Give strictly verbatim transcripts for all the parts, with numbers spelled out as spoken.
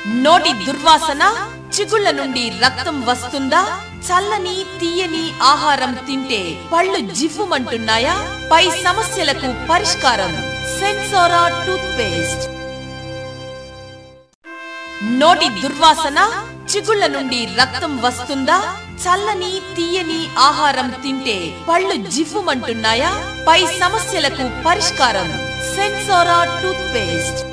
నోటి దుర్వాసన, చిగుళ్ళ నుండి రక్తం వస్తుందా? చల్లని తీయని ఆహారం తింటే పళ్ళు జివ్వుమంటున్నాయా? పై సమస్యలకు పరిష్కారం సెన్సోరా టూత్ పేస్ట్. నోటి దుర్వాసన, చిగుళ్ళ నుండి రక్తం వస్తుందా? చల్లని తీయని ఆహారం తింటే పళ్ళు జివ్వుమంటున్నాయా? పై సమస్యలకు పరిష్కారం సెన్సోరా టూత్ పేస్ట్.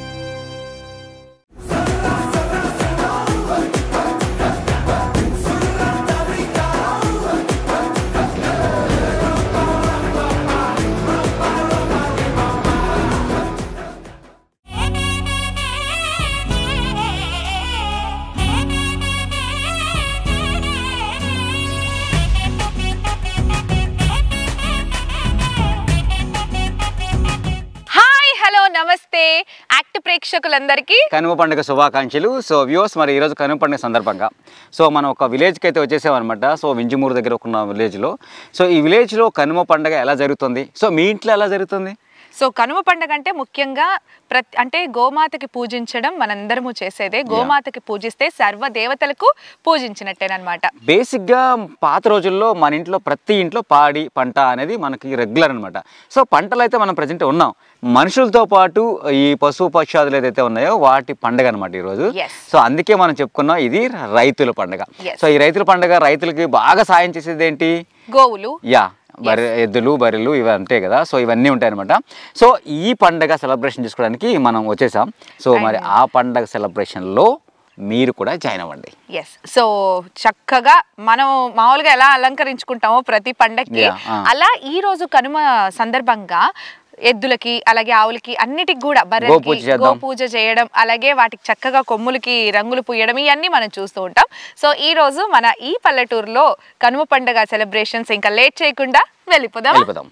నమస్తే యాక్ట్ ప్రేక్షకులందరికీ కనుమ పండుగ శుభాకాంక్షలు. సో వ్యూవర్స్, మరి ఈరోజు కనుమ పండుగ సందర్భంగా సో మనం ఒక విలేజ్కి అయితే వచ్చేసామన్నమాట. సో వింజమూరు దగ్గర ఉన్న విలేజ్లో. సో ఈ విలేజ్లో కనుమ పండుగ ఎలా జరుగుతుంది? సో మీ ఇంట్లో ఎలా జరుగుతుంది? సో కనుమ పండుగ అంటే ముఖ్యంగా ప్రతి అంటే గోమాతకి పూజించడం మనందరము చేసేదే. గోమాతకి పూజిస్తే సర్వ దేవతలకు పూజించినట్టేనమాట. బేసిక్గా పాత రోజుల్లో మన ఇంట్లో ప్రతి ఇంట్లో పాడి పంట అనేది మనకి రెగ్యులర్ అనమాట. సో పంటలు అయితే మనం ప్రజెంట్ ఉన్నాం. మనుషులతో పాటు ఈ పశు పక్షాదులు ఏదైతే ఉన్నాయో వాటి పండుగ అనమాట ఈరోజు. సో అందుకే మనం చెప్పుకున్నాం ఇది రైతుల పండుగ. సో ఈ రైతుల పండుగ రైతులకి బాగా సాయం చేసేది ఏంటి? గోవులు. యా బరి ఎద్దులు బర్రెలు ఇవి అంతే కదా. సో ఇవన్నీ ఉంటాయి అనమాట. సో ఈ పండగ సెలబ్రేషన్ చేసుకోవడానికి మనం వచ్చేసాం. సో మరి ఆ పండగ సెలబ్రేషన్లో మీరు కూడా జాయిన్ అవ్వండి. ఎస్. సో చక్కగా మనం మామూలుగా ఎలా అలంకరించుకుంటామో ప్రతి పండగకి అలా ఈ రోజు కనుమ సందర్భంగా ఎద్దులకి అలాగే ఆవులకి అన్నిటికి కూడా బర్రెలకి గో పూజ చేయడం, అలాగే వాటికి చక్కగా కొమ్ములకి రంగులు పూయడం ఇవన్నీ మనం చూస్తూ ఉంటాం. సో ఈ రోజు మన ఈ పల్లెటూరులో కనుమ పండుగ సెలబ్రేషన్స్ ఇంకా లేట్ చేయకుండా వెళ్ళిపోదాం వెళ్ళిపోదాం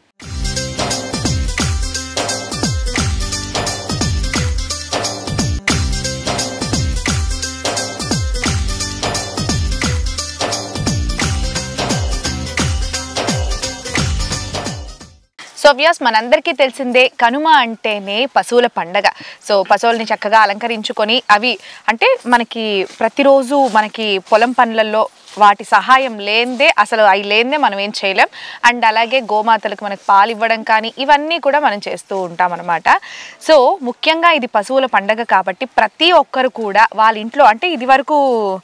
సో వ్యూస్, మనందరికీ తెలిసిందే కనుమ అంటేనే పశువుల పండగ. సో పశువుల్ని చక్కగా అలంకరించుకొని అవి అంటే మనకి ప్రతిరోజు మనకి పొలం పనులలో వాటి సహాయం లేనిదే అసలు అవి లేనిదే మనం ఏం చేయలేం. అండ్ అలాగే గోమాతలకు మనకు పాలు ఇవ్వడం కానీ ఇవన్నీ కూడా మనం చేస్తూ ఉంటాం అనమాట. సో ముఖ్యంగా ఇది పశువుల పండగ కాబట్టి ప్రతి ఒక్కరు కూడా వాళ్ళ ఇంట్లో అంటే ఇది వరకు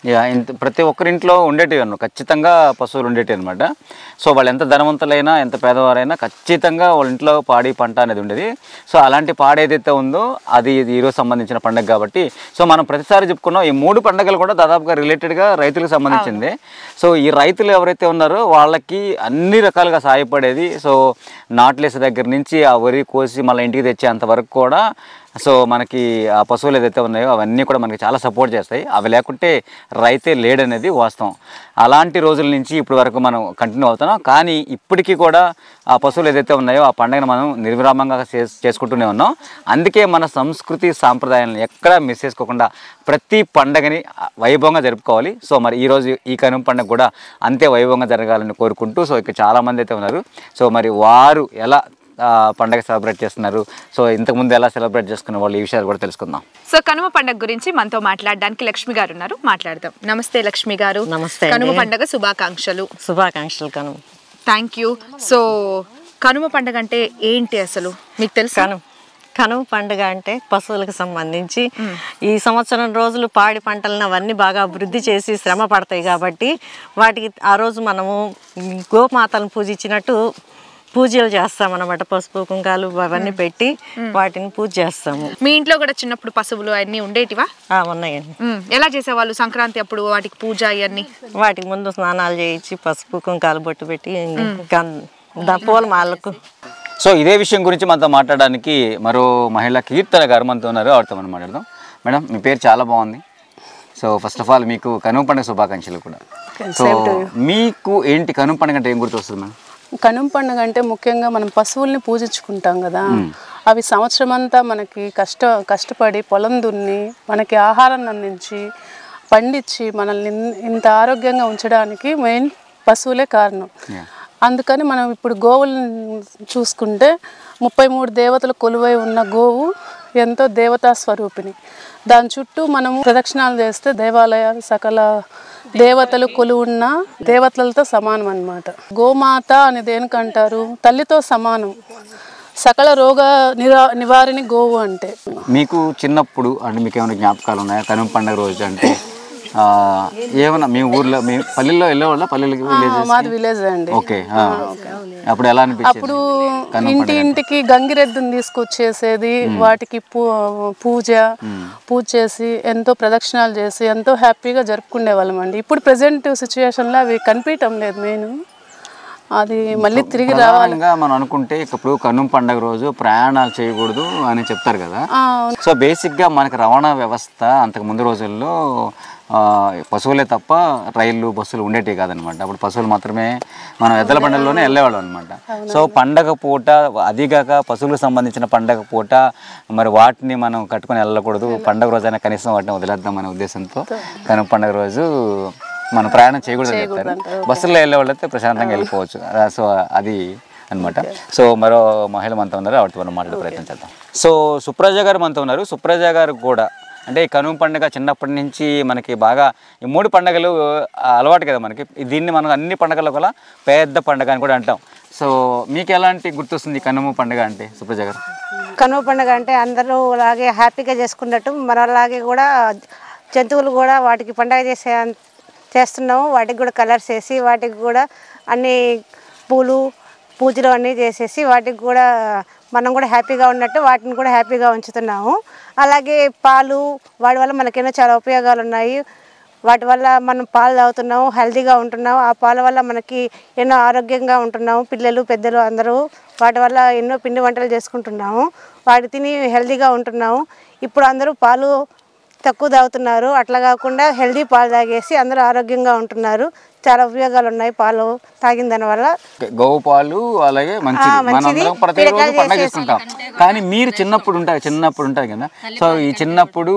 ప్రతి ఒక్కరింట్లో ఉండేటివి అన్న ఖచ్చితంగా పశువులు ఉండేటివి అనమాట. సో వాళ్ళు ఎంత ధనవంతులైనా ఎంత పేదవారైనా ఖచ్చితంగా వాళ్ళ ఇంట్లో పాడి పంట అనేది ఉండేది. సో అలాంటి పాడి ఏదైతే ఉందో అది ఈరోజు సంబంధించిన పండుగ కాబట్టి సో మనం ప్రతిసారి చెప్పుకున్నాం ఈ మూడు పండుగలు కూడా దాదాపుగా రిలేటెడ్గా రైతులకు సంబంధించింది. సో ఈ రైతులు ఎవరైతే ఉన్నారో వాళ్ళకి అన్ని రకాలుగా సహాయపడేది. సో నాట్లేసే దగ్గర నుంచి ఆ వరి కోసి మళ్ళీ ఇంటికి తెచ్చేంత వరకు కూడా సో మనకి ఆ పశువులు ఏదైతే ఉన్నాయో అవన్నీ కూడా మనకి చాలా సపోర్ట్ చేస్తాయి. అవి లేకుంటే రైతే లేడనేది వాస్తవం. అలాంటి రోజుల నుంచి ఇప్పటి వరకు మనం కంటిన్యూ అవుతున్నాం. కానీ ఇప్పటికీ కూడా ఆ పశువులు ఏదైతే ఉన్నాయో ఆ పండుగను మనం నిర్విరామంగా చేసుకుంటూనే ఉన్నాం. అందుకే మన సంస్కృతి సాంప్రదాయాలను ఎక్కడా మిస్ చేసుకోకుండా ప్రతి పండగని వైభవంగా జరుపుకోవాలి. సో మరి ఈరోజు ఈ కనుమ పండుగ కూడా అంతే వైభవంగా జరగాలని కోరుకుంటూ సో ఇక్కడ చాలామంది అయితే ఉన్నారు. సో మరి వారు ఎలా పండగ సెలబ్రేట్ చేస్తున్నారు, సో ఇంతకుముందు ఎలా సెలబ్రేట్ చేసుకున్న వాళ్ళు ఈ విషయాలు కూడా తెలుసుకుందాం. సో కనుమ పండుగ గురించి మనతో మాట్లాడడానికి లక్ష్మి గారు ఉన్నారు, మాట్లాడదాం. నమస్తే లక్ష్మి గారు. నమస్తే. కనుమ పండుగ శుభాకాంక్షలు. శుభాకాంక్షలు Kanuma. Thank you. So Kanuma పండుగ అంటే ఏంటి అసలు మీకు తెలుసు? కనుమ కనుమ పండుగ అంటే పశువులకు సంబంధించి ఈ సంవత్సరం రోజులు పాడి పంటలను అవన్నీ బాగా అభివృద్ధి చేసి శ్రమ పడతాయి కాబట్టి వాటికి ఆ రోజు మనము గోమాతలను పూజించినట్టు పూజలు చేస్తాం అన్నమాట. పసుపు కుంకాలు అవన్నీ పెట్టి వాటిని పూజ చేస్తాము. మీ ఇంట్లో కూడా చిన్నప్పుడు పశువులు అన్నీ ఉండేటివా? ఉన్నాయండి. ఎలా చేసేవాళ్ళు సంక్రాంతి అప్పుడు వాటికి పూజ అవన్నీ? వాటికి ముందు స్నానాలు చేయించి పసుపు కుంకాలు బొట్టు పెట్టి పూల మాలకు. సో ఇదే విషయం గురించి మనతో మాట్లాడడానికి మరో మహిళ కీర్తన గారు మనతో ఉన్నారు. ఆవిడతో మనం మాట్లాడదాం. మేడం, మీ పేరు చాలా బాగుంది. సో ఫస్ట్ ఆఫ్ ఆల్ మీకు కనుమ పండుగ శుభాకాంక్షలు కూడా. సో మీకు ఏంటి కనుమ పండుగ అంటే ఏం గుర్తొస్తుంది మేడం? కనుమ పండుగ అంటే ముఖ్యంగా మనం పశువుల్ని పూజించుకుంటాం కదా. అవి సంవత్సరం అంతా మనకి కష్ట కష్టపడి పొలం దున్ని మనకి ఆహారం అందించి పండించి మనల్ని ఇంత ఆరోగ్యంగా ఉంచడానికి మెయిన్ పశువులే కారణం. అందుకని మనం ఇప్పుడు గోవులను చూసుకుంటే ముప్పై మూడు దేవతలు కొలువై ఉన్న గోవు ఎంతో దేవతా స్వరూపిణి. దాని చుట్టూ మనము ప్రదక్షిణాలు చేస్తే దేవాలయాలు సకల దేవతలు కొలువున్న దేవతలతో సమానం అన్నమాట. గోమాత అని దేనికంటారు? తల్లితో సమానం. సకల రోగ నిరా నివారణి గోవు అంటే. మీకు చిన్నప్పుడు అంటే మీకు ఏమైనా జ్ఞాపకాలు ఉన్నాయా కనుమ పండుగ రోజు? అంటే ఏమన్నా మీ ఊర్లో మీ పల్లెల్లో వెళ్ళేవాళ్ళ? పల్లెలకి మాది విలేజ్ అండి. ఓకే. అప్పుడు ఎలా అనిపించేది? అప్పుడు ఇంటి ఇంటికి గంగిరెద్దుని తీసుకొచ్చేసేది, వాటికి పూజ పూజ చేసి ఎంతో ప్రదక్షిణాలు చేసి ఎంతో హ్యాపీగా జరుపుకునే వాళ్ళం అండి. ఇప్పుడు ప్రెసెంట్ సిచ్యువేషన్లో అవి కనిపించడం లేదు. మెయిన్ అది మళ్ళీ తిరిగి రావాలిగా మనం అనుకుంటే ఇప్పుడు కనుమ పండుగ రోజు ప్రయాణాలు చేయకూడదు అని చెప్తారు కదా. సో బేసిక్గా మనకి రవాణా వ్యవస్థ అంతకు ముందు రోజుల్లో పశువులే తప్ప రైళ్ళు బస్సులు ఉండేటివి కాదనమాట. అప్పుడు పశువులు మాత్రమే మనం ఎద్దల బండల్లోనే వెళ్ళేవాళ్ళం అనమాట. సో పండగ పూట అదిగాక పశువులకు సంబంధించిన పండగ పూట మరి వాటిని మనం కట్టుకొని వెళ్ళకూడదు, పండగ రోజైనా కనీసం వాటిని వదిలేద్దామనే ఉద్దేశంతో కనుమ పండుగ రోజు మనం ప్రయాణం చేయకూడదు అని చెప్తారు. బస్సుల్లో వెళ్ళే వాళ్ళైతే ప్రశాంతంగా వెళ్ళిపోవచ్చు. సో అది అనమాట. సో మరో మహిళ మనతో ఉన్నారు, ఆవిడతో మనం మాట్లాడే ప్రయత్నం చేద్దాం. సో సుప్రజ గారు మనతో ఉన్నారు. సుప్రజ గారు కూడా అంటే ఈ కనుమ పండుగ చిన్నప్పటి నుంచి మనకి బాగా ఈ మూడు పండుగలు అలవాటు కదా మనకి. దీన్ని మనం అన్ని పండుగల కల్లా పెద్ద పండుగ అని కూడా అంటాం. సో మీకు ఎలాంటి గుర్తొస్తుంది కనుమ పండుగ అంటే సుప్రజ గారు? కనుమ పండుగ అంటే అందరూ అలాగే హ్యాపీగా చేసుకున్నట్టు మనలాగే కూడా జంతువులు కూడా వాటికి పండుగ చేసే చేస్తున్నాము. వాటికి కూడా కలర్స్ వేసి వాటికి కూడా అన్ని పూలు పూజలు అన్నీ చేసేసి వాటికి కూడా మనం కూడా హ్యాపీగా ఉన్నట్టు వాటిని కూడా హ్యాపీగా ఉంచుతున్నాము. అలాగే పాలు వాటి వల్ల మనకెన్నో చాలా ఉపయోగాలు ఉన్నాయి. వాటి వల్ల మనం పాలు తాగుతున్నాము, హెల్తీగా ఉంటున్నాము. ఆ పాల వల్ల మనకి ఎన్నో ఆరోగ్యంగా ఉంటున్నాము. పిల్లలు పెద్దలు అందరూ వాటి వల్ల ఎన్నో పిండి వంటలు చేసుకుంటున్నాము. వాటి తిని హెల్తీగా ఉంటున్నాము. ఇప్పుడు అందరూ పాలు తక్కువ తాగుతున్నారు. అట్లా కాకుండా హెల్తీ పాలు తాగేసి అందరూ ఆరోగ్యంగా ఉంటున్నారు. చాలా ఉపయోగాలు ఉన్నాయి పాలు తాగిన దాని వల్ల. గోవు పాలు అలాగే మంచిది, మనందరం ప్రతిరోజు పండగ చేసుకుంటాం. కానీ మీరు చిన్నప్పుడు ఉంటారు చిన్నప్పుడు ఉంటారు కదా. సో ఈ చిన్నప్పుడు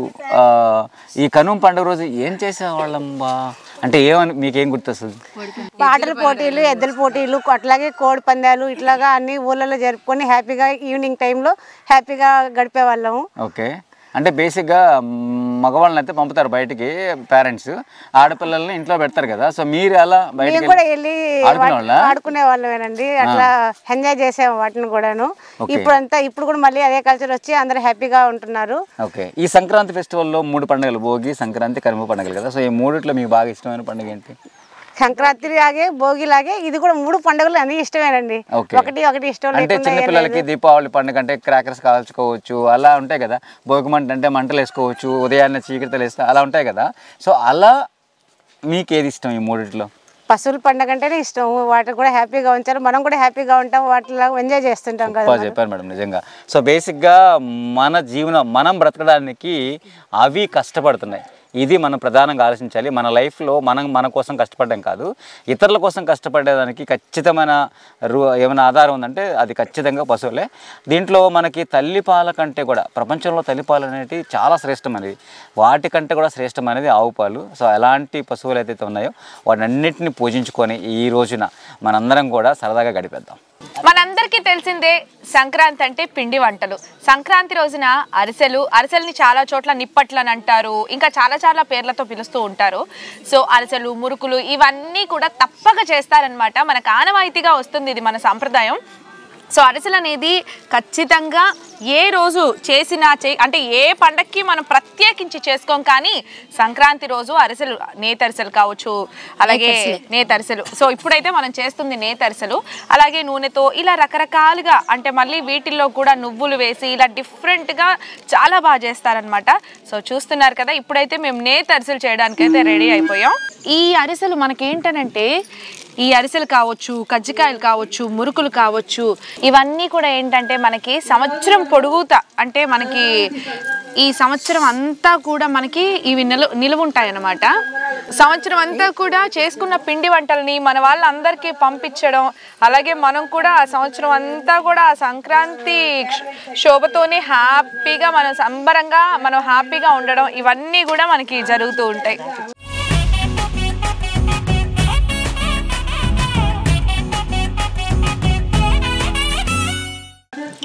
ఈ కనుమ పండుగ రోజు ఏం చేసేవాళ్ళం బా అంటే ఏమని మీకేం గుర్తొస్తుంది? పాటల పోటీలు, ఎద్దుల పోటీలు, అట్లాగే కోడి పందాలు ఇట్లాగా అన్ని ఊళ్ళలో జరుపుకొని హ్యాపీగా ఈవినింగ్ టైంలో హ్యాపీగా గడిపే వాళ్ళము. ఓకే. అంటే బేసిక్గా మగవాళ్ళని అయితే పంపుతారు బయటికి పేరెంట్స్, ఆడపిల్లల్ని ఇంట్లో పెడతారు కదా. సో మీరు అలా బయటకు కూడా వెళ్ళి ఆడుకునే వాళ్ళమేనండి. అట్లా ఎంజాయ్ చేసాము వాటిని కూడాను. ఇప్పుడు అంతా ఇప్పుడు కూడా మళ్ళీ అదే కల్చర్ వచ్చి అందరూ హ్యాపీగా ఉంటున్నారు. ఓకే. ఈ సంక్రాంతి ఫెస్టివల్లో మూడు పండుగలు, భోగి, సంక్రాంతి, కనుమ పండుగలు కదా. సో ఈ మూడిట్లో మీకు బాగా ఇష్టమైన పండుగ ఏంటి? సంక్రాంతి లాగే భోగి లాగే ఇది కూడా మూడు పండుగలు అన్ని ఇష్టమేనండి. ఒకటి ఒకటి ఇష్టం. అంటే చిన్నపిల్లలకి దీపావళి పండుగ అంటే క్రాకర్స్ కాల్చుకోవచ్చు, అలా ఉంటాయి కదా. భోగి మంట అంటే మంటలు వేసుకోవచ్చు, ఉదయాన్నే చీకటిలు వేస్తా అలా ఉంటాయి కదా. సో అలా మీకు ఏది ఇష్టం ఈ మూడిట్లో? పశువుల పండుగ అంటేనే ఇష్టం. వాటిని కూడా హ్యాపీగా ఉంచారు, మనం కూడా హ్యాపీగా ఉంటాం, వాటిలో ఎంజాయ్ చేస్తుంటాం కదా. చెప్పారు మేడం నిజంగా. సో బేసిక్గా మన జీవనం మనం బ్రతకడానికి అవి కష్టపడుతున్నాయి. ఇది మనం ప్రధానంగా ఆలోచించాలి. మన లైఫ్లో మనం మన కోసం కష్టపడడం కాదు, ఇతరుల కోసం కష్టపడేదానికి ఖచ్చితమైన రూ ఏమైనా ఆధారం ఉందంటే అది ఖచ్చితంగా పశువులే. దీంట్లో మనకి తల్లిపాల కంటే కూడా ప్రపంచంలో తల్లిపాలు అనేవి చాలా శ్రేష్టమైనది, వాటికంటే కూడా శ్రేష్టమైనది ఆవు పాలు. సో ఎలాంటి పశువులు ఏదైతే ఉన్నాయో వాటన్నిటిని పూజించుకొని ఈ రోజున మనందరం కూడా సరదాగా గడిపేద్దాం. మనందరికీ తెలిసిందే సంక్రాంతి అంటే పిండి వంటలు. సంక్రాంతి రోజున అరిసెలు అరిసెల్ని చాలా చోట్ల నిప్పట్లు అని అంటారు, ఇంకా చాలా చాలా పేర్లతో పిలుస్తూ ఉంటారు. సో అరిసెలు, మురుకులు ఇవన్నీ కూడా తప్పక చేస్తారనమాట. మనకు ఆనవాయితీగా వస్తుంది, ఇది మన సంప్రదాయం. సో అరిసెలు అనేది ఖచ్చితంగా ఏ రోజు చేసినా చే అంటే ఏ పండక్కి మనం ప్రత్యేకించి చేసుకోం, కానీ సంక్రాంతి రోజు అరిసెలు, నేతరిసెలు కావచ్చు, అలాగే నేతరిసెలు. సో ఇప్పుడైతే మనం చేస్తుంది నేతరిసెలు. అలాగే నూనెతో ఇలా రకరకాలుగా అంటే మళ్ళీ వీటిల్లో కూడా నువ్వులు వేసి ఇలా డిఫరెంట్గా చాలా బాగా చేస్తారనమాట. సో చూస్తున్నారు కదా, ఇప్పుడైతే మేము నేతరిసెలు చేయడానికి అయితే రెడీ అయిపోయాం. ఈ అరిసెలు మనకేంటనంటే ఈ అరిసెలు కావచ్చు, కజ్జికాయలు కావచ్చు, మురుకులు కావచ్చు, ఇవన్నీ కూడా ఏంటంటే మనకి సంవత్సరం పొడుగుతా అంటే మనకి ఈ సంవత్సరం అంతా కూడా మనకి ఇవి నిలు నిలువ ఉంటాయన్నమాట. సంవత్సరం అంతా కూడా చేసుకున్న పిండి వంటల్ని మన వాళ్ళందరికీ పంపించడం, అలాగే మనం కూడా ఆ సంవత్సరం అంతా కూడా ఆ సంక్రాంతి శోభతోనే హ్యాపీగా మనం సంబరంగా మనం హ్యాపీగా ఉండడం, ఇవన్నీ కూడా మనకి జరుగుతూ ఉంటాయి.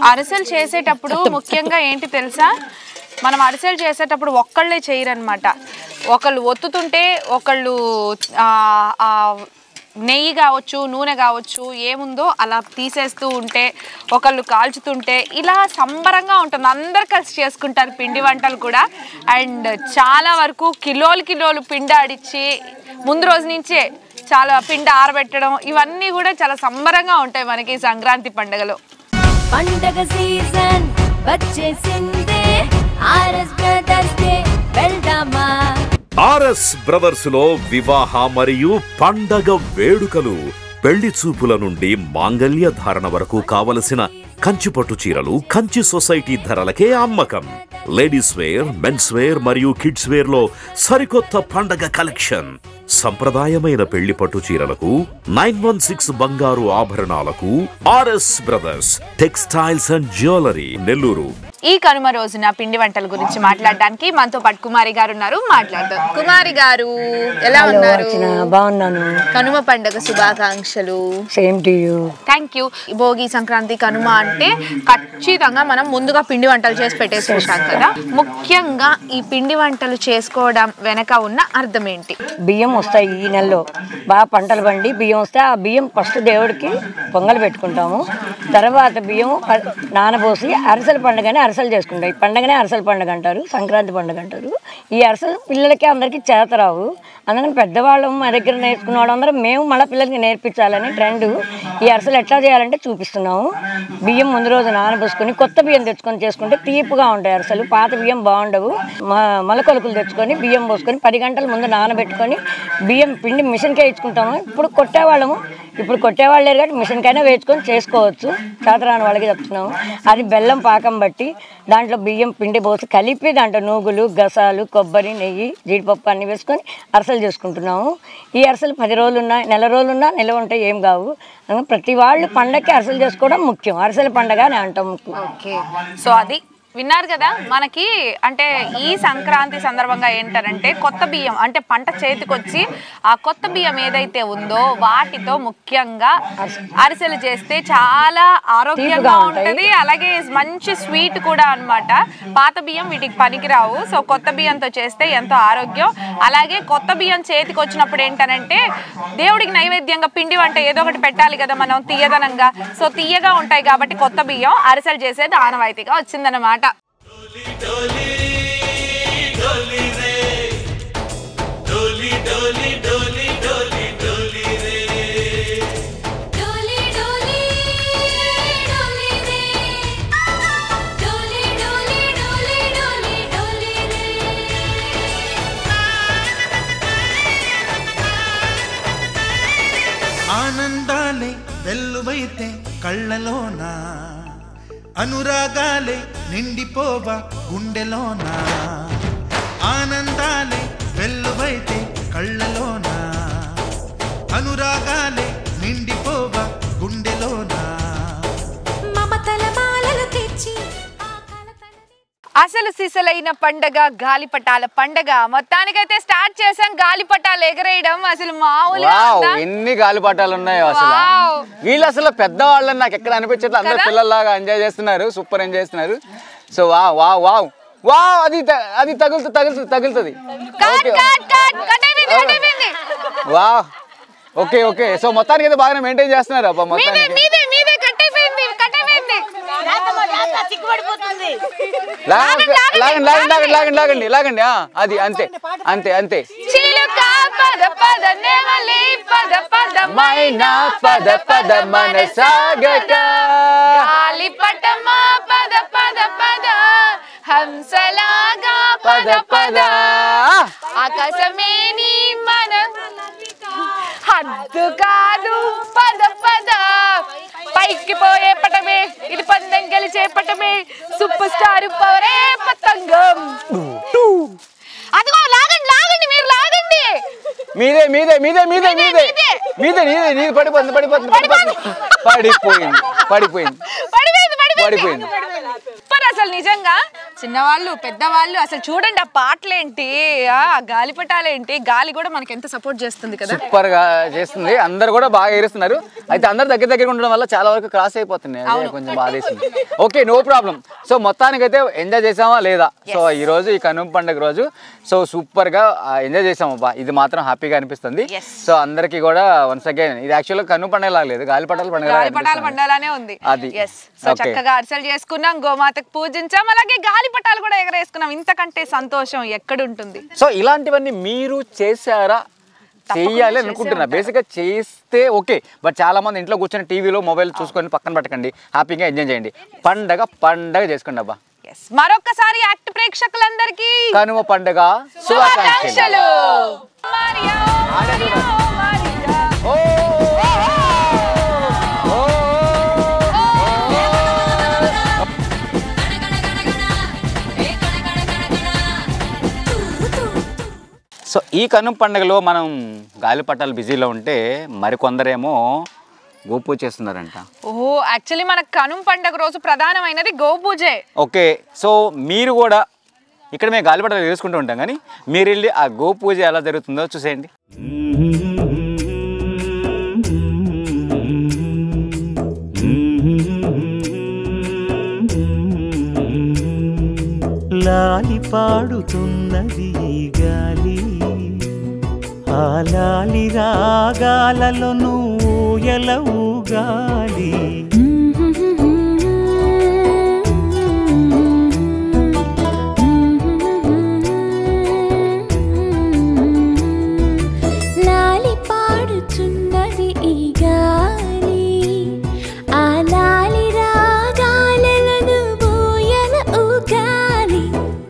అరిసెలు చేసేటప్పుడు ముఖ్యంగా ఏంటి తెలుసా, మనం అరిసెలు చేసేటప్పుడు ఒక్కళ్ళే చేయరనమాట. ఒకళ్ళు ఒత్తుతుంటే ఒకళ్ళు నెయ్యి కావచ్చు, నూనె కావచ్చు, ఏముందో అలా తీసేస్తూ ఉంటే, ఒకళ్ళు కాల్చుతుంటే, ఇలా సంబరంగా ఉంటుంది. అందరు కలిసి చేసుకుంటారు పిండి వంటలు కూడా. అండ్ చాలా వరకు కిలోలు కిలోలు పిండి ఆడిచ్చి ముందు రోజు నుంచే చాలా పిండి ఆరబెట్టడం, ఇవన్నీ కూడా చాలా సంబరంగా ఉంటాయి మనకి సంక్రాంతి పండుగలో. పండగ సీజన్ వచ్చేసిందే, ఆర్ఎస్ బ్రదర్స్ డే వెళ్దామా. ఆర్ఎస్ బ్రదర్స్ లో వివాహ మరియు పండగ వేడుకలు, పెళ్లి చూపుల నుండి మాంగళ్య ధారణ వరకు కావలసిన కంచి పట్టు చీరలు కంచి సొసైటీ ధరలకే అమ్మకం. లేడీస్ వేర్, మెన్స్ వేర్ మరియు కిడ్స్ వేర్ లో సరికొత్త పండగ కలెక్షన్. సంప్రదాయమైన పెళ్లి పట్టు చీరలకు, నైన్ వన్ సిక్స్ బంగారు ఆభరణాలకు RS brothers textiles and jewellery, Nellore. ఈ కనుమ రోజున పిండి వంటల గురించి మాట్లాడడానికి మనతో పాటు కుమారి గారు ఉన్నారు. మాట్లాడదాం. కుమారి గారు ఎలా ఉన్నారు? బాగున్నాను. కనుమ పండుగ శుభాకాంక్షలు. Same to you. Thank you. Bhogi, Sankranti, Kanuma అంటే ఖచ్చితంగా మనం ముందుగా పిండి వంటలు చేసి పెట్టేసుకుంటాం కదా. ముఖ్యంగా ఈ పిండి వంటలు చేసుకోవడం వెనక ఉన్న అర్థం ఏంటి? బియ్యం వస్తాయి ఈ నెలలో, బాగా పంటలు పండి బియ్యం వస్తాయి. ఆ బియ్యం ఫస్ట్ దేవుడికి పొంగల్ పెట్టుకుంటాము. తర్వాత బియ్యం నానబోసి అరిసెల పండుగని అరిసెలు చేసుకుంటాం. ఈ పండుగనే అరిసెల పండుగ అంటారు, సంక్రాంతి పండుగ అంటారు. ఈ అరిసెలు పిల్లలకి అందరికీ చేతరావు, అందుకని పెద్దవాళ్ళం మా దగ్గర నేర్చుకున్న వాళ్ళందరూ మేము మళ్ళీ పిల్లలకి నేర్పించాలని ట్రెండ్. ఈ అరిసెలు ఎట్లా చేయాలంటే చూపిస్తున్నాము. బియ్యం ముందు రోజు నానబోసుకొని కొత్త బియ్యం తెచ్చుకొని చేసుకుంటే తీపుగా ఉంటాయి అరిసెలు. పాత బియ్యం బాగుండవు. మొలకొలుకులు తెచ్చుకొని బియ్యం పోసుకొని పది గంటల ముందు నానబెట్టుకొని బియ్యం పిండి మిషన్కే ఇచ్చుకుంటాము. ఇప్పుడు కొట్టేవాళ్ళము, ఇప్పుడు కొట్టేవాళ్ళు లేరు కాబట్టి మిషన్కైనా వేసుకొని చేసుకోవచ్చు. చేతరాని వాళ్ళకి చెప్తున్నాము. అది బెల్లం పాకం బట్టి దాంట్లో బియ్యం పిండి పోసి కలిపి దాంట్లో నూగులు, గసాలు, కొబ్బరి, నెయ్యి, జీడిపప్పు అన్నీ వేసుకొని అరిసెలు చేసుకుంటున్నాము. ఈ అరిసెలు పది రోజులు ఉన్నా, నెల రోజులు ఉన్నా నిల్వ ఉంటాయి, ఏం కావు. ప్రతి వాళ్ళు పండగకి అరిసెలు చేసుకోవడం ముఖ్యం. అరిసెల పండగ అని అంటాం. ఓకే, సో అది విన్నారు కదా. మనకి అంటే ఈ సంక్రాంతి సందర్భంగా ఏంటంటే కొత్త బియ్యం అంటే పంట చేతికొచ్చి ఆ కొత్త బియ్యం ఏదైతే ఉందో వాటితో ముఖ్యంగా అరిసెలు చేస్తే చాలా ఆరోగ్యంగా ఉంటుంది. అలాగే మంచి స్వీట్ కూడా అన్నమాట. పాత బియ్యం వీటికి పనికిరావు. సో కొత్త బియ్యంతో చేస్తే ఎంతో ఆరోగ్యం. అలాగే కొత్త బియ్యం చేతికి వచ్చినప్పుడు ఏంటంటే దేవుడికి నైవేద్యంగా పిండి వంట ఏదో ఒకటి పెట్టాలి కదా మనం, తీయదనంగా. సో తీయగా ఉంటాయి కాబట్టి కొత్త బియ్యం అరిసెలు చేసేది ఆనవాయితీగా వచ్చిందన్నమాట. डोली डोली रे डोली डोली डोली डोली डोली रे डोली डोली डोली रे डोली डोली डोली डोली डोली रे आनंदाले वेल्लुवैते कళ్ళలోనా అనురాగాలే నిండిపోవా గుండెలోనా ఆనందాలే వెల్లువైతే కళ్ళలోనా అనురాగాలే నిండిపోవా గుండెలోనా మమతల మాలలు తెచ్చి అసలు సిసలైన పండగ గాలిపటాల పండగ. మొత్తానికైతే స్టార్ట్ చేసాం గాలిపటాలు ఎగరేయడం. అసలు మామూలుగా ఎన్ని గాలిపటాలు ఉన్నాయో అసలు. వీళ్ళు అసలు పెద్దవాళ్ళని నాకు ఎక్కడ అనిపించట్లేదు. అందరూ పిల్లల్లాగా ఎంజాయ్ చేస్తున్నారు, సూపర్ ఎంజాయ్ చేస్తున్నారు. సో వా వా వావ్ వా అది అది తగులుతుంది తగులుతుంది తగులుతుంది వా. ఓకే ఓకే, సో మొత్తానికి అయితే బాగానే మెయింటైన్ చేస్తున్నారు. అబ్బా మొత్తానికి లాగండి లాగండి లాగండి లాగండి లాగండి లాగండి అది అంతే అంతే అంతే. మైనా పద పద మనసాగక గాలిపటమా పద పద పద హంసలాగా పద పద ఆకాశమే నీ మన హద్దు కాదు పద పద పైకి పోయే పటమే ఇది పందెం గెలిచే పటమే సూపర్ స్టార్ పవరే పతంగం. అదిగో లాగండి లాగండి మీరు లాగండి. మీదే మీదే మీదే మీదే మీదే మీదే నీదే నీది పడిపోతుంది పడిపోతుంది పడిపోతుంది పడిపోయింది పడిపోయింది పడిపోయింది పడిపోయింది. అసలు నిజంగా చిన్నవాళ్ళు పెద్దవాళ్ళు అసలు చూడండి ఆ పాటలేంటి ఆ గాలిపటాలేంటి గాలి కూడా మనకి ఎంత సపోర్ట్ చేస్తుంది కదా. సూపర్ గా చేస్తుంది. అందరు కూడా బాగా ఏరుస్తున్నారు. అయితే అందరు దగ్గర దగ్గర ఉండడం వల్ల చాలా వరకు క్రాస్ అయిపోతున్నాయి. అదే కొంచెం బాధేసింది. Okay, no problem. సో మొత్తానికైతే ఎంజాయ్ చేసామా లేదా? సో ఈ రోజు ఈ కనుమ పండుగ రోజు సో సూపర్ గా ఎంజాయ్ చేసాము అబ్బా. ఇది మాత్రం హ్యాపీగా అనిపిస్తుంది. సో అందరికి కూడా వన్స్ అగైన్ ఇది యాక్చువల్ గా కనుమ పండుగ లాగా లేదు, గాలిపటాల పండుగ గాలిపటాల పండుగలానే ఉంది. అది సో చక్కగా అరిసెలు చేసుకున్నాం, గోమాతకు పూజించాం, అలాగే గాలిపటాలు కూడా ఎగరేసుకున్నాం. ఇంతకంటే సంతోషం ఎక్కడుంటుంది? సో ఇలాంటివన్నీ మీరు చేశారా? చెయ్యాలి అనుకుంటున్నా. బేసిక్గా చేస్తే ఓకే, బట్ చాలా మంది ఇంట్లో కూర్చొని టీవీలో మొబైల్ చూసుకొని పక్కన పెట్టకండి, హ్యాపీగా ఎంజాయ్ చేయండి. పండగ పండగ చేసుకోండి అబ్బా. మరొకసారి యాక్ట్ ప్రేక్షకులందరికీ కనుమ పండుగ శుభాకాంక్షలు. సో ఈ కనుమ పండుగలో మనం గాలిపటాలు బిజీలో ఉంటే మరికొందరేమో గోపూజ చేస్తున్నారంట. ఓహో, యాక్చువల్లీ మన కనుమ పండుగ రోజు ప్రధానమైనది గోపూజే. ఓకే, సో మీరు కూడా ఇక్కడ మేము గాలిపటాలు వేసుకుంటూ ఉంటాం, కానీ మీరు వెళ్ళి ఆ గోపూజ ఎలా జరుగుతుందో చూసేయండి. లాలి పాడుతున్నది గాలి, ఆ లాలి రాగాలలో నువ్వు ఎలవు గాలి. లాలి పాడుచున్నది ఈ గాలి, ఆ లాలి రాగాలలో నువ్వు ఎలవు గాలి.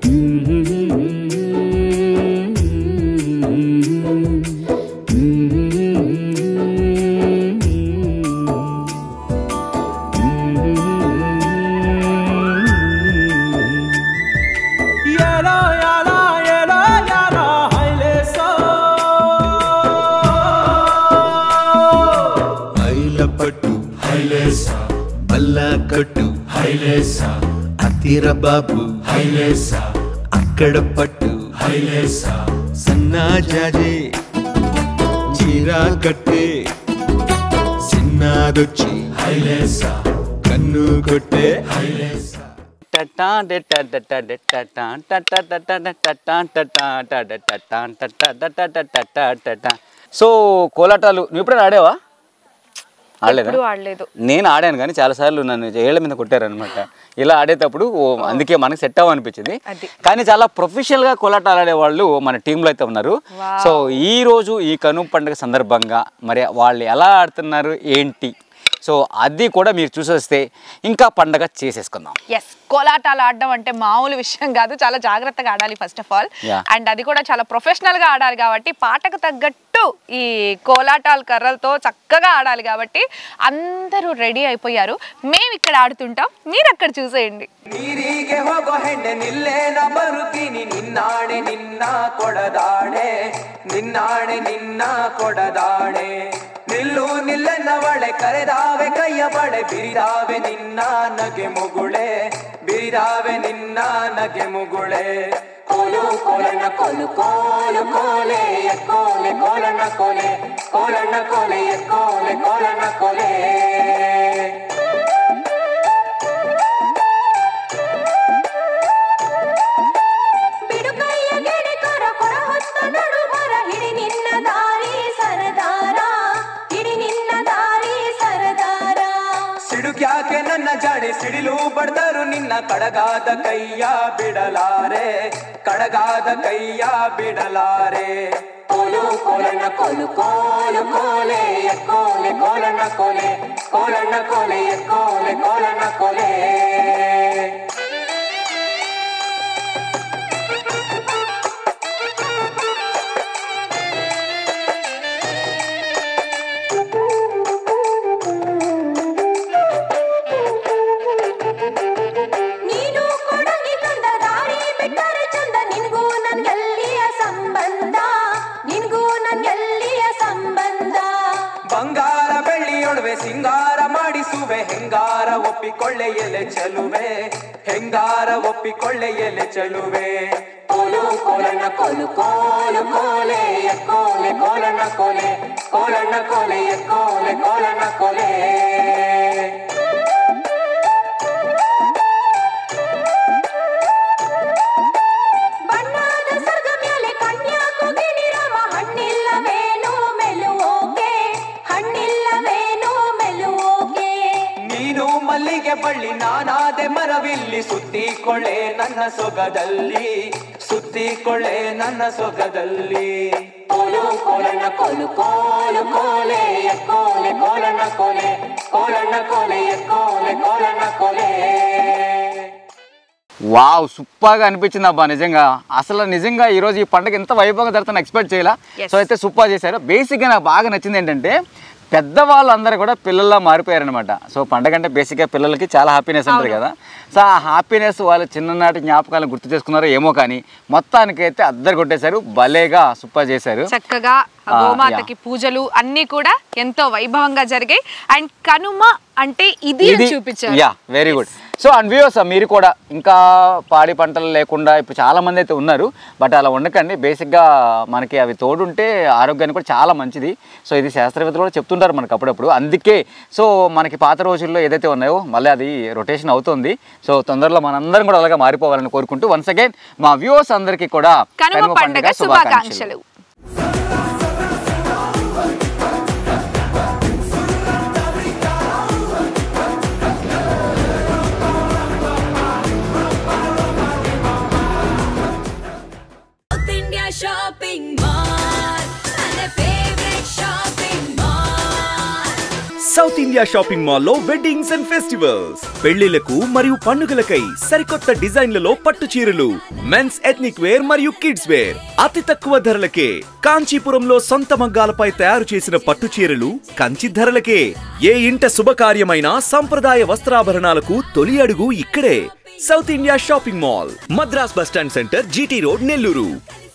కట్టు హైలేసా, అతిర బాబు హైలేసా, అక్కడ పట్టు హైలేసా, సన్నా జాజే చీరా కట్టే, సిన్నాదొచ్చి హైలేసా, కన్ను కొట్టే హైలేసా. సో కోలాటాలు నువ్వు ఎప్పుడైనా ఆడేవా? ఎప్పుడూ ఆడలేదు. నేను ఆడాను, కానీ చాలాసార్లు నన్ను ఏళ్ల మీద కొట్టారనమాట. ఇలా ఆడేటప్పుడు అందుకే మనకి సెట్ అవ్వనిపించింది. కానీ చాలా ప్రొఫెషనల్గా కోలాటాలు ఆడే వాళ్ళు మన టీంలో అయితే ఉన్నారు. సో ఈ రోజు ఈ కనుమ పండుగ సందర్భంగా మరి వాళ్ళు ఎలా ఆడుతున్నారు ఏంటి, సో అది కూడా మీరు చూసేస్తే ఇంకా పండగ చేసేసుకుందాం. ఎస్, కోలాటాలు ఆడడం అంటే మామూలు విషయం కాదు, చాలా జాగ్రత్తగా ఆడాలి ఫస్ట్ ఆఫ్ ఆల్. అండ్ అది కూడా చాలా ప్రొఫెషనల్ గా ఆడాలి కాబట్టి పాటకు తగ్గట్టు ఈ కోలాటాల కర్రలతో చక్కగా ఆడాలి కాబట్టి అందరూ రెడీ అయిపోయారు. మేము ఇక్కడ ఆడుతుంటాం, మీరు అక్కడ చూసేయండి. ನಿಲ್ಲು ನಿಲ್ಲೆನ್ನವಳೆ ಕರೆದಾವೆ ಕೈಯ ಬಡೆ ಬಿರಿದಾವೆ ನಿನ್ನ ನಗೆ ಮುಗುಳೆ ಬಿರಿದಾವೆ ನಿನ್ನ ನಗೆ ಮುಗುಳೆ ಕೋಲು ಕೋಲಣ್ಣ ಕೋಲು ಕೋಲು ಕೋಲೆ ಕೋಲೆ ಕೋಲಣ್ಣ ಕೋಲೆ ಕೋಲಣ್ಣ ಕೋಲೆ ಕೋಲೆ ಕೋಲಣ್ಣ ಕೋಲೆ ಯಾಕೆ ನನ್ನ ಜಾಡಿ ಸಿಡಿಲು ಬಡ್ದರು ನಿನ್ನ ಕಡಗಾದ ಕೈಯ ಬಿಡಲಾರೆ ಕಡಗಾದ ಕೈಯ ಬಿಡಲಾರೆ ಕೋಲು ಕೋಲಣ್ಣ ಕೋಲು ಕೋಲು ಕೋಲೆ ಕೋಲೆ ಕೋಲಣ್ಣ ಕೋಲೆ ಕೋಲಣ್ಣ ಕೋಲೆ ಕೋಲೆ ಕೋಲಣ್ಣ ಕೋಲೆ ಬಂಗಾರ ಬೆಳ್ಳಿಯೊಡವೆ ಸಿಂಗಾರ ಮಾಡಿಸುವೆ ಹೆಂಗಾರ ಒಪ್ಪಿಕೊಳ್ಳೆ ಎಲೆ ಚೆಲುವೆ ಹೆಂಗಾರ ಒಪ್ಪಿಕೊಳ್ಳೆ ಎಲೆ ಚಲುವೆ ಕೋಲು ಕೋಲಣ್ಣ ಕೋಲು ಕೋಲು ಕೋಲೆ ಕೋಲೆ ಕೋಲಣ್ಣ ಕೋಲೆ ಕೋಲಣ್ಣ ಕೋಲೆ ಕೋಲೆ ಕೋಲಣ್ಣ ಕೋಲೆ ಮಲ್ಲಿಗೆ ಬಳ್ಳಿ ನಾನಾದೆ ಮರವಿಲ್ಲಿ ಸುತ್ತಿಕೊಳ್ಳೆ ನನ್ನ ಸೊಗದಲ್ಲಿ ಸುತ್ತಿಕೊಳ್ಳೆ ನನ್ನ ಸೊಗದಲ್ಲಿ ಕೋಲು ಕೋಲಣ್ಣ ಕೋಲು ಕೋಲು ಕೋಲೆ ಕೋಲೆ ಕೋಲಣ್ಣ ಕೋಲೆ ಕೋಲಣ್ಣ ಕೋಲೆ ಕೋಲೆ ಕೋಲಣ್ಣ ಕೋಲೆ. వావ్ సూపర్గా అనిపించింది అబ్బా నిజంగా. అసలు నిజంగా ఈరోజు ఈ పండుగ ఎంత వైభవంగా జరుగుతుందని ఎక్స్పెక్ట్ చేయాల. సో అయితే సూపర్ చేశారు. బేసిక్గా నాకు బాగా నచ్చింది ఏంటంటే పెద్దవాళ్ళందరూ కూడా పిల్లల్లా మారిపోయారనమాట. సో పండగ అంటే బేసిక్గా పిల్లలకి చాలా హ్యాపీనెస్ ఉంటుంది కదా. సో ఆ హ్యాపీనెస్ వాళ్ళ చిన్ననాటి జ్ఞాపకాలను గుర్తు చేసుకున్నారో ఏమో కానీ మొత్తానికైతే అద్దరు కొట్టేశారు, భలేగా సూపర్ చేశారు. చక్కగా గోమాతకి పూజలు అన్నీ కూడా ఎంతో వైభవంగా జరిగాయి. అండ్ కనుమ అంటే ఇది చూపించారు. Yeah very good. So and viewers మీరు కూడా ఇంకా పాడి పంటలు లేకుండా ఇప్పుడు చాలా మంది అయితే ఉన్నారు, బట్ అలా ఉండకండి. బేసిక్గా మనకి అవి తోడుంటే ఆరోగ్యానికి కూడా చాలా మంచిది. సో ఇది శాస్త్రవేత్తలు కూడా చెప్తుంటారు మనకు అప్పుడప్పుడు. అందుకే సో మనకి పాత రోజుల్లో ఏదైతే ఉన్నాయో మళ్ళీ అది రొటేషన్ అవుతుంది. సో తొందరలో మనందరం కూడా అలాగా మారిపోవాలని కోరుకుంటూ వన్స్ అగైన్ మా వ్యూవర్స్ అందరికీ కూడా కనుమ పండుగ శుభాకాంక్షలు. Shopping mall and a favorite shopping mall. South India shopping మాల్లో వెడ్డింగ్స్ అండ్ ఫెస్టివల్స్, పెళ్లిలకు మరియు పండుగలకై సరికొత్త డిజైన్లలో పట్టు చీరలు, మెన్స్ ఎథ్నిక్ వేర్ మరియు కిడ్స్ వేర్ అతి తక్కువ ధరలకే. కాంచీపురంలో సొంత మగ్గాలపై తయారు చేసిన పట్టు చీరలు కంచి ధరలకే. ఏ ఇంట శుభకార్యమైన సంప్రదాయ వస్త్రాభరణాలకు తొలి అడుగు ఇక్కడే. South India shopping mall, Madras bus stand centre, GT road, Nellore.